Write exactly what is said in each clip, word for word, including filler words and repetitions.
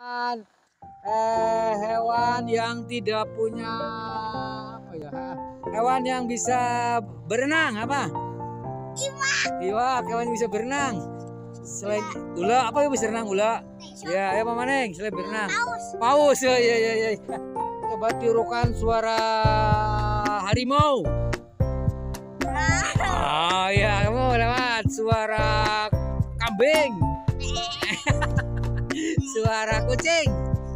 Eh, hewan yang tidak punya apa ya? Hewan yang bisa berenang apa? Iwak. Iwak, hewan yang bisa berenang. Selain ula, apa yang bisa berenang ula? Ya, ya apa maneng? Selain berenang. Paus. Paus, ya, ya, ya, ya. Coba tirukan suara harimau. Oh ya, kamu lewat suara kambing. Suara kucing.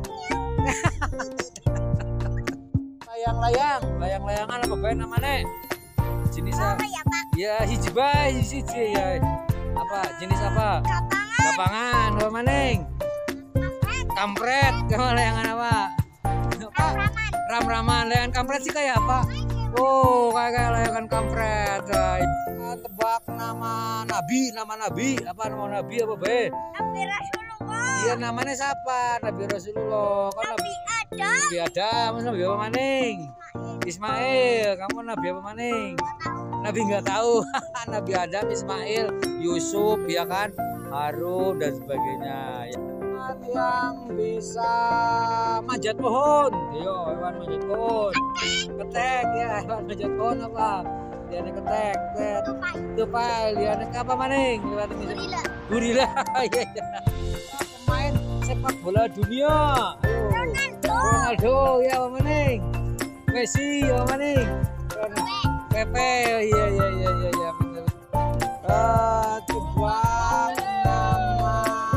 Layang-layang, layang-layangan apa bae namanya? Jenisnya? Oh ya Pak. Ya hiji bae, hiji ya. Apa? Jenis apa? Lapangan. Lapangan, apa maneng? Kampret, kamu layangan apa? Apa? Ram-raman. Ram-raman, layangan kampret sih kayak apa? Oh, kayak kayak layangan kampret. Nah, tebak nama nabi, nama nabi, apa nama nabi apa bae? Nabi Rasulullah. Iya namanya siapa? Nabi Rasulullah. Kan Nabi Adam. Nabi Adam, Nabi apa maning? Ismail. Kamu Nabi apa maning? Nabi nggak tahu. Nabi Adam, Ismail, Yusuf, ya kan? Harun dan sebagainya. Hewan yang bisa manjat pohon. Yo, hewan manjat pohon. Ketek ya, hewan manjat pohon apa? Dia ada ketek, ketek. Tupai, dia ada apa maning? Lewat ini. Gorila. Gorila. Iya, iya. Pemain sepak bola dunia. Ayo. Ronaldo. Ronaldo, ya apa maning? Messi, apa maning? Pepe, iya iya iya iya iya benar. Eh, tebak nama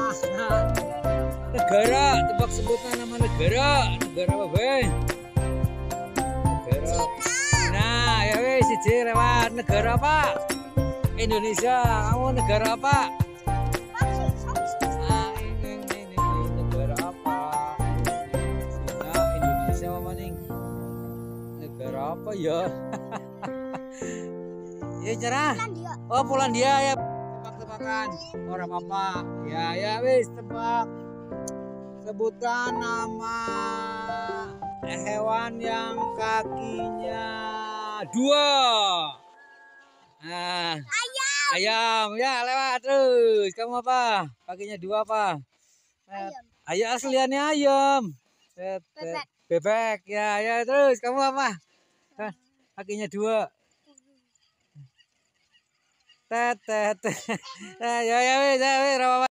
negara, tebak sebutan nama negara. Negara apa, Bang? Negara. Nah, ya wes siji lewat. Negara apa? Indonesia. Kamu negara apa? Nah, ini, ini, ini, ini. Negara apa? Nah, Indonesia apa maning? Negara apa ya? Ya cerah. Polandia. Oh Polandia ya. Tebak-tebakan. Orang apa? Ya ya wis tebak. Sebutkan nama hewan yang kakinya dua. Nah, Ayam. ayam ya lewat terus. Kamu apa? Kakinya dua apa? Ayam. Ayam asliannya ayam. Set, set. Bebek. Bebek ya ya terus. Kamu apa? Hah, kakinya dua. Tet tet. Ya ya wis ya wis.